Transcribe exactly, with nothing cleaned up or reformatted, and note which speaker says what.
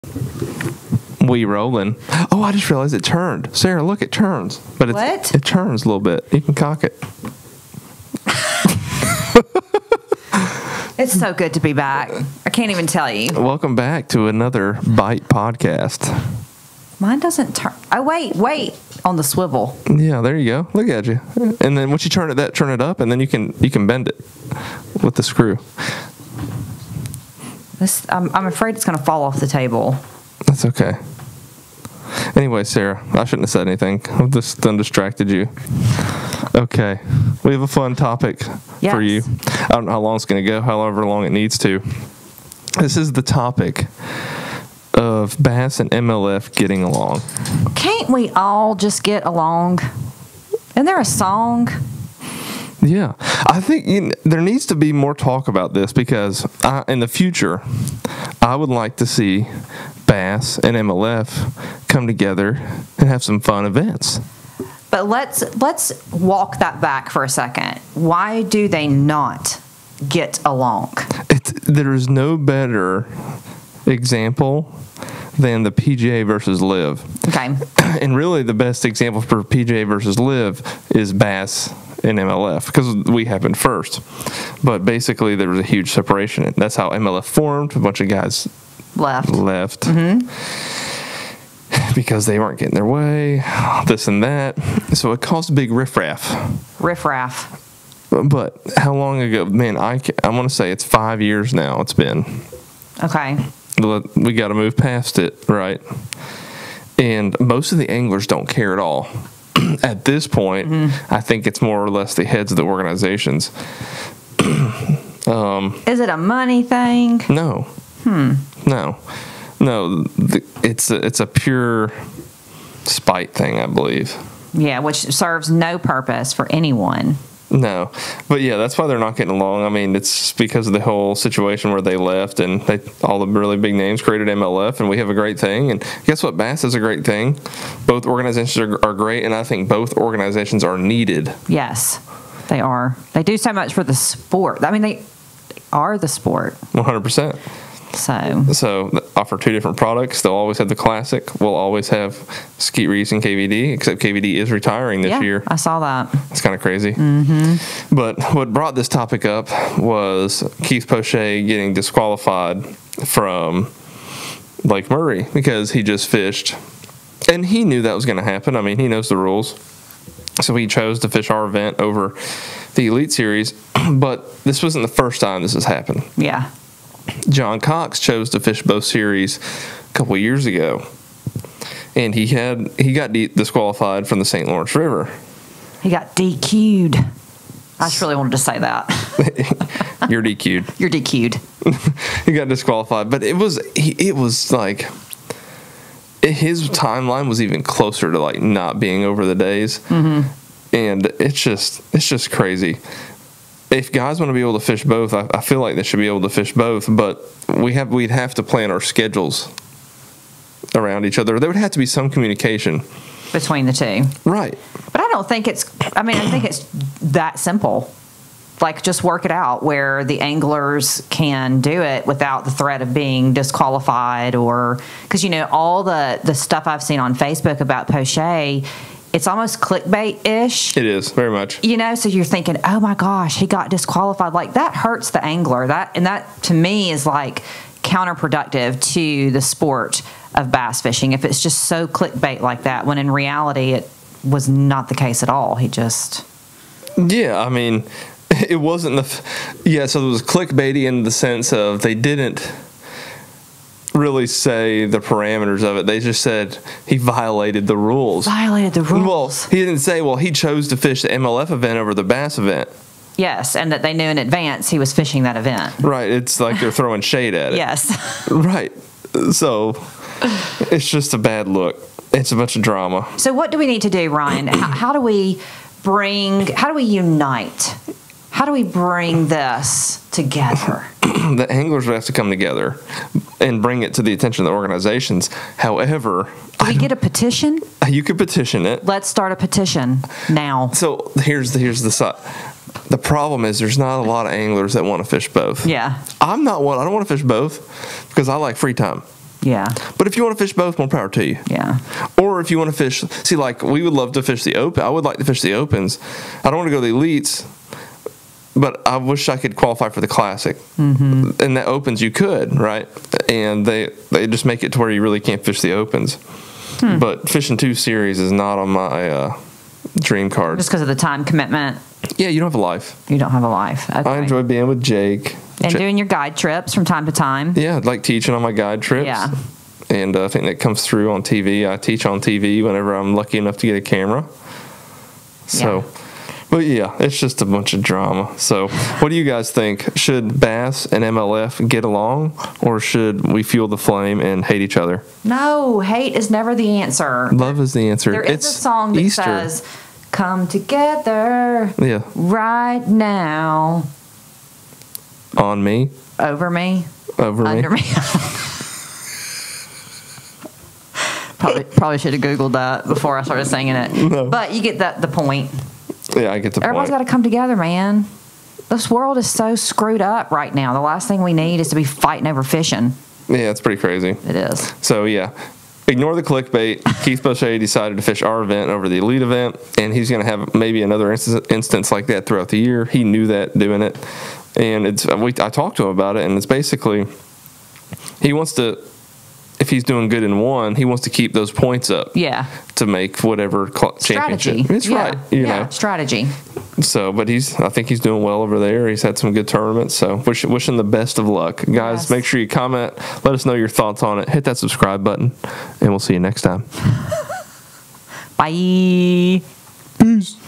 Speaker 1: We rolling. Oh, I just realized it turned. Sarah, look, it turns. But it's,
Speaker 2: what?
Speaker 1: It turns a little bit. You can cock it.
Speaker 2: It's so good to be back. I can't even tell you.
Speaker 1: Welcome back to another Bite podcast.
Speaker 2: Mine doesn't turn. Oh, wait, wait. On the swivel.
Speaker 1: Yeah, there you go. Look at you. And then once you turn it, that turn it up, and then you can you can bend it with the screw.
Speaker 2: This, I'm, I'm afraid it's going to fall off the table.
Speaker 1: That's okay. Anyway, Sarah, I shouldn't have said anything. I've just done distracted you. Okay. We have a fun topic
Speaker 2: yes.
Speaker 1: for you. I don't know how long it's going to go, however long it needs to. This is the topic of B A S and M L F getting along.
Speaker 2: Can't we all just get along? Isn't there a song?
Speaker 1: Yeah. I think you know, there needs to be more talk about this because I, in the future, I would like to see B A S and M L F come together and have some fun events.
Speaker 2: But let's let's walk that back for a second. Why do they not get along?
Speaker 1: It's, there is no better example than the P G A versus Live.
Speaker 2: Okay.
Speaker 1: And really the best example for P G A versus Live is B A S and M L F because we happened first. But basically there was a huge separation. That's how M L F formed. A bunch of guys
Speaker 2: left.
Speaker 1: Left.
Speaker 2: Mm-hmm.
Speaker 1: Because they weren't getting their way, this and that. So it caused a big riffraff.
Speaker 2: Riffraff.
Speaker 1: But how long ago? Man, I, I want to say it's five years now it's been.
Speaker 2: Okay.
Speaker 1: We got to move past it, right? And most of the anglers don't care at all. At this point, mm-hmm. I think it's more or less the heads of the organizations. um,
Speaker 2: Is it a money thing?
Speaker 1: No.
Speaker 2: Hmm.
Speaker 1: No. No, the, it's a, it's a pure spite thing, I believe.
Speaker 2: Yeah, which serves no purpose for anyone.
Speaker 1: No, but yeah, that's why they're not getting along. I mean, it's because of the whole situation where they left and they, all the really big names created M L F, and we have a great thing. And guess what? B A S is a great thing. Both organizations are, are great, and I think both organizations are needed.
Speaker 2: Yes, they are. They do so much for the sport. I mean, they are the sport.
Speaker 1: one hundred percent.
Speaker 2: So,
Speaker 1: so they offer two different products. They'll always have the Classic. We'll always have Skeet Reese and K V D, except K V D is retiring this
Speaker 2: yeah,
Speaker 1: year.
Speaker 2: I saw that.
Speaker 1: It's kind of crazy.
Speaker 2: Mm-hmm.
Speaker 1: But what brought this topic up was Keith Poche getting disqualified from Lake Murray because he just fished. And he knew that was going to happen. I mean, he knows the rules. So he chose to fish our event over the Elite Series. But this wasn't the first time this has happened.
Speaker 2: Yeah.
Speaker 1: John Cox chose to fish both series a couple of years ago, and he had he got de- disqualified from the Saint Lawrence River.
Speaker 2: He got D Q'd. I just really wanted to say that.
Speaker 1: You're D Q'd.
Speaker 2: You're D Q'd.
Speaker 1: He got disqualified, but it was he, it was like his timeline was even closer to like not being over the days,
Speaker 2: mm-hmm.
Speaker 1: and it's just it's just crazy. If guys want to be able to fish both, I, I feel like they should be able to fish both, but we have we'd have to plan our schedules around each other. There would have to be some communication
Speaker 2: between the two.
Speaker 1: Right.
Speaker 2: But I don't think it's, I mean, I think it's that simple. Like, just work it out where the anglers can do it without the threat of being disqualified or, because, you know, all the, the stuff I've seen on Facebook about Poche, it's almost clickbait-ish.
Speaker 1: It is, very much.
Speaker 2: You know, so you're thinking, oh my gosh, he got disqualified. Like, that hurts the angler. That and that, to me, is like counterproductive to the sport of bass fishing if it's just so clickbait like that, when in reality it was not the case at all. He just...
Speaker 1: Yeah, I mean, it wasn't the... F- yeah, so it was clickbaity in the sense of they didn't really say the parameters of it. They just said he violated the rules.
Speaker 2: Violated the rules.
Speaker 1: Well, he didn't say, well, he chose to fish the M L F event over the B A S event.
Speaker 2: Yes, and that they knew in advance he was fishing that event.
Speaker 1: Right. It's like they're throwing shade at it.
Speaker 2: Yes.
Speaker 1: Right. So it's just a bad look. It's a bunch of drama.
Speaker 2: So what do we need to do, Ryan? how, how do we bring, how do we unite? How do we bring this together?
Speaker 1: The anglers would have to come together and bring it to the attention of the organizations. However...
Speaker 2: Do we get a petition?
Speaker 1: You could petition it.
Speaker 2: Let's start a petition now.
Speaker 1: So here's the, here's the side. The problem is there's not a lot of anglers that want to fish both.
Speaker 2: Yeah.
Speaker 1: I'm not one. I don't want to fish both because I like free time.
Speaker 2: Yeah.
Speaker 1: But if you want to fish both, more power to you.
Speaker 2: Yeah.
Speaker 1: Or if you want to fish, see, like we would love to fish the open. I would like to fish the opens. I don't want to go to the elites, but I wish I could qualify for the classic. Mm-hmm. And the opens you could, right? And they they just make it to where you really can't fish the opens. Hmm. But fishing two series is not on my uh, dream card.
Speaker 2: Just because of the time commitment.
Speaker 1: Yeah, you don't have a life.
Speaker 2: You don't have a life. Okay.
Speaker 1: I enjoy being with Jake.
Speaker 2: And
Speaker 1: Jake.
Speaker 2: doing your guide trips from time to time.
Speaker 1: Yeah, I'd like teaching on my guide trips.
Speaker 2: Yeah.
Speaker 1: And uh, I think that comes through on T V. I teach on T V whenever I'm lucky enough to get a camera. So, yeah. But yeah, it's just a bunch of drama. So, what do you guys think? Should B A S and M L F get along, or should we fuel the flame and hate each other?
Speaker 2: No, hate is never the answer.
Speaker 1: Love is the answer.
Speaker 2: There
Speaker 1: it's
Speaker 2: is a song that
Speaker 1: Easter.
Speaker 2: says, "Come together,
Speaker 1: yeah,
Speaker 2: right now."
Speaker 1: On me,
Speaker 2: over me,
Speaker 1: over
Speaker 2: under
Speaker 1: me.
Speaker 2: me. probably probably should have Googled that before I started singing it.
Speaker 1: No.
Speaker 2: But you get that the point.
Speaker 1: Yeah, I get the
Speaker 2: Everybody's
Speaker 1: point.
Speaker 2: got to come together, man. This world is so screwed up right now. The last thing we need is to be fighting over fishing.
Speaker 1: Yeah, it's pretty crazy.
Speaker 2: It is.
Speaker 1: So yeah, ignore the clickbait. Keith Poche decided to fish our event over the elite event, and he's going to have maybe another instance, instance like that throughout the year. He knew that doing it, and it's we, I talked to him about it, and it's basically he wants to. If he's doing good in one, he wants to keep those points up.
Speaker 2: Yeah.
Speaker 1: To make whatever cl-
Speaker 2: Strategy.
Speaker 1: championship. It's
Speaker 2: yeah.
Speaker 1: right. You
Speaker 2: yeah.
Speaker 1: know.
Speaker 2: Strategy.
Speaker 1: So, but he's. I think he's doing well over there. He's had some good tournaments. So, wish, wishing the best of luck, guys.
Speaker 2: Yes.
Speaker 1: Make sure you comment. Let us know your thoughts on it. Hit that subscribe button, and we'll see you next time.
Speaker 2: Bye.
Speaker 1: Peace.